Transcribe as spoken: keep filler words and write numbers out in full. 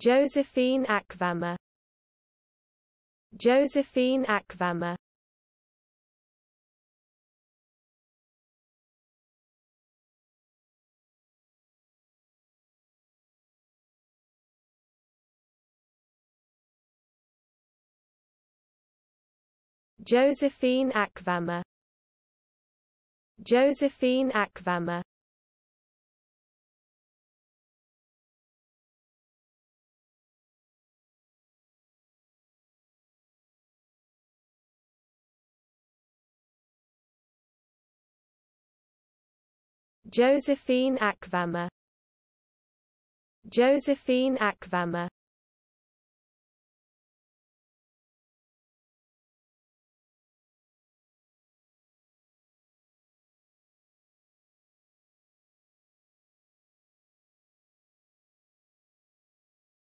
Josephine Akvama. Josephine Akvama. Josephine Akvama. Josephine Akvama. Josephine Akvama. Josephine Akvama.